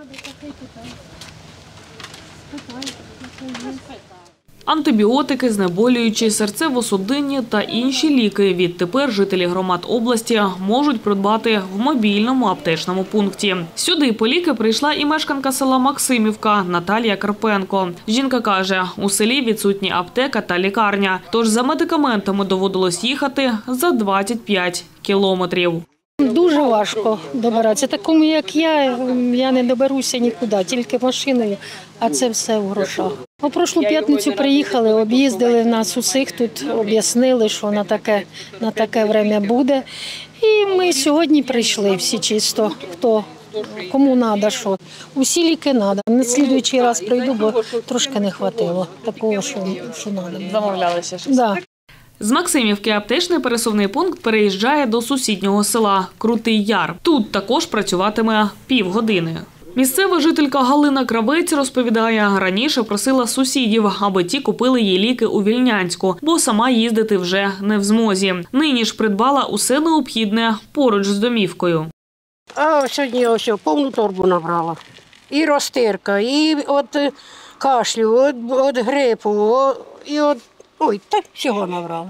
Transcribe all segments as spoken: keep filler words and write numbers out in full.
Антибіотики, знеболюючі, серцево-судинні та інші ліки відтепер жителі громад області можуть придбати в мобільному аптечному пункті. Сюди по ліки прийшла і мешканка села Максимівка Наталія Карпенко. Жінка каже, у селі відсутні аптека та лікарня, тож за медикаментами доводилось їхати за двадцять п'ять кілометрів. Дуже важко добиратися. Такому, як я, я не доберуся нікуди, тільки машиною, а це все в грошах. У прошлу п'ятницю приїхали, об'їздили нас усіх тут, об'яснили, що на таке, на таке время буде. І ми сьогодні прийшли всі чисто, хто, кому треба, що. Усі ліки треба. На слідуючий раз прийду, бо трошки не вистачило такого, що, що треба. Замовлялися щось? Да. З Максимівки аптечний пересувний пункт переїжджає до сусіднього села Крутий Яр. Тут також працюватиме півгодини. Місцева жителька Галина Кравець розповідає, раніше просила сусідів, аби ті купили їй ліки у Вільнянську, бо сама їздити вже не в змозі. Нині ж придбала усе необхідне поруч з домівкою. А сьогодні ось повну торбу набрала. І розтирка, і від кашлю, від грипу, і від... Ой, так всього набрала.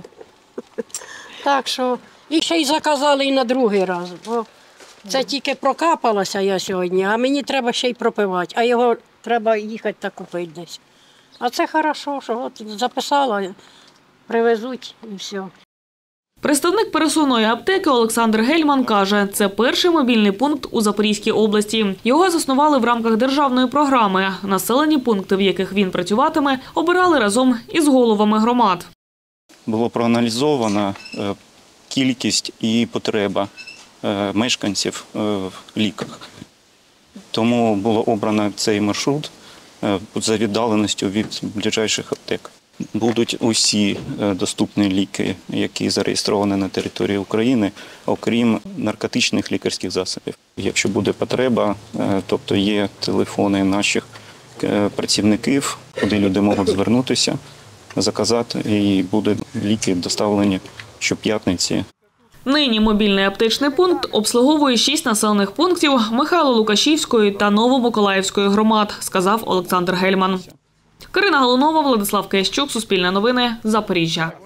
Так що, і ще й заказали і на другий раз. Бо це тільки прокапалася я сьогодні, а мені треба ще й пропивати, а його треба їхати та купити десь. А це хорошо, що от записала, привезуть і все. Представник пересувної аптеки Олександр Гельман каже, це перший мобільний пункт у Запорізькій області. Його заснували в рамках державної програми. Населені пункти, в яких він працюватиме, обирали разом із головами громад. Було проаналізовано кількість і потреба мешканців в ліках. Тому було обрано цей маршрут за віддаленістю від ближайших аптек. Будуть усі доступні ліки, які зареєстровані на території України, окрім наркотичних лікарських засобів. Якщо буде потреба, тобто є телефони наших працівників, куди люди можуть звернутися, заказати, і будуть ліки доставлені щоп'ятниці. Нині мобільний аптечний пункт обслуговує шість населених пунктів Михайло-Лукашівської та Новомиколаївської громад, сказав Олександр Гельман. Карина Голунова, Владислав Киящук, Суспільне новини, Запоріжжя.